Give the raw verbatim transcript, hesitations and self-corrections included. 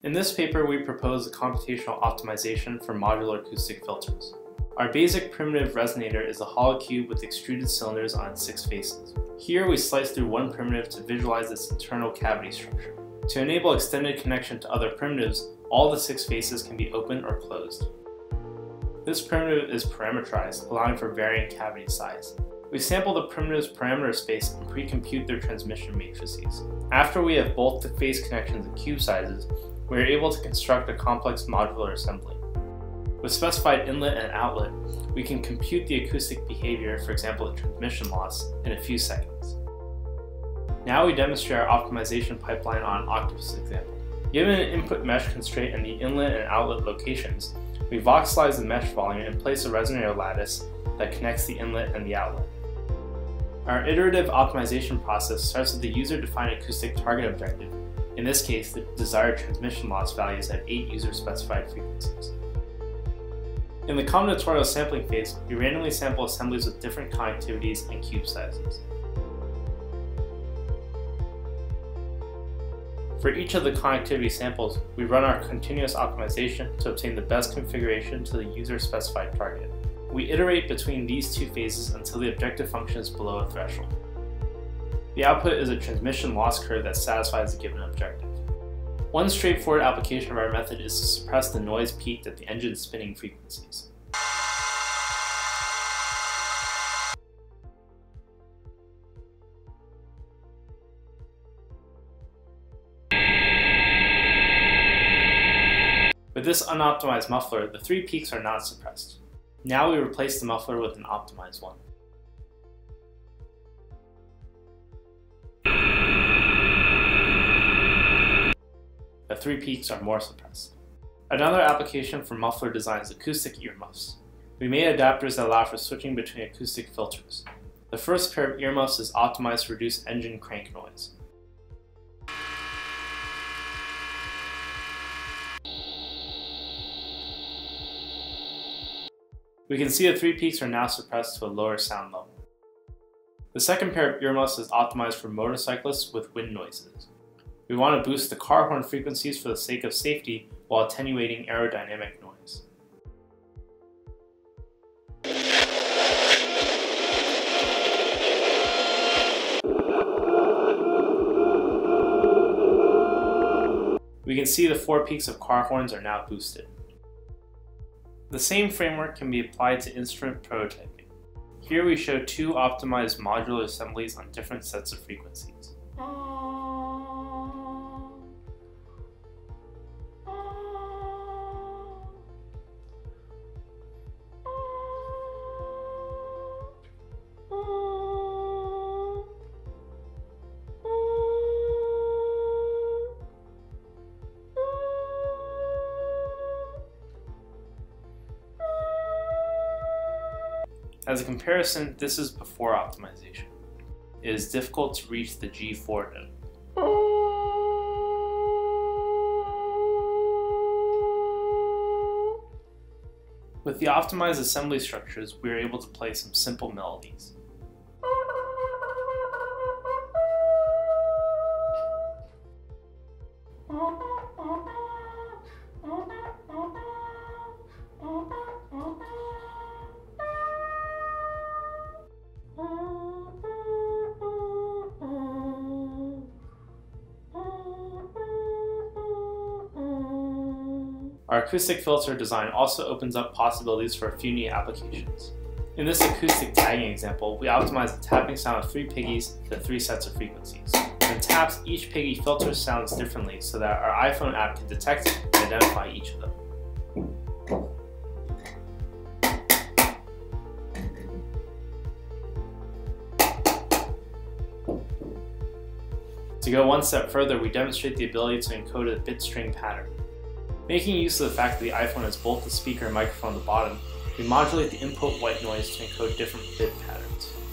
In this paper, we propose a computational optimization for modular acoustic filters. Our basic primitive resonator is a hollow cube with extruded cylinders on its six faces. Here we slice through one primitive to visualize its internal cavity structure. To enable extended connection to other primitives, all the six faces can be open or closed. This primitive is parameterized, allowing for varying cavity size. We sample the primitive's parameter space and precompute their transmission matrices. After we have both the face connections and cube sizes, we are able to construct a complex modular assembly. With specified inlet and outlet, we can compute the acoustic behavior, for example the transmission loss, in a few seconds. Now we demonstrate our optimization pipeline on an octopus example. Given an input mesh constraint and the inlet and outlet locations, we voxelize the mesh volume and place a resonator lattice that connects the inlet and the outlet. Our iterative optimization process starts with the user-defined acoustic target objective. In this case, the desired transmission loss values have eight user-specified frequencies. In the combinatorial sampling phase, we randomly sample assemblies with different connectivities and cube sizes. For each of the connectivity samples, we run our continuous optimization to obtain the best configuration to the user-specified target. We iterate between these two phases until the objective function is below a threshold. The output is a transmission loss curve that satisfies the given objective. One straightforward application of our method is to suppress the noise peaked at the engine's spinning frequencies. With this unoptimized muffler, the three peaks are not suppressed. Now we replace the muffler with an optimized one. The three peaks are more suppressed. Another application for muffler design is acoustic earmuffs. We made adapters that allow for switching between acoustic filters. The first pair of earmuffs is optimized to reduce engine crank noise. We can see the three peaks are now suppressed to a lower sound level. The second pair of earmuffs is optimized for motorcyclists with wind noises. We want to boost the car horn frequencies for the sake of safety while attenuating aerodynamic noise. We can see the four peaks of car horns are now boosted. The same framework can be applied to instrument prototyping. Here we show two optimized modular assemblies on different sets of frequencies. As a comparison, this is before optimization. It is difficult to reach the G four note. With the optimized assembly structures, we are able to play some simple melodies. Our acoustic filter design also opens up possibilities for a few neat applications. In this acoustic tagging example, we optimize the tapping sound of three piggies to three sets of frequencies. When tapped, each piggy filters sounds differently so that our iPhone app can detect and identify each of them. To go one step further, we demonstrate the ability to encode a bit string pattern. Making use of the fact that the iPhone has both the speaker and microphone at the bottom, we modulate the input white noise to encode different bit patterns.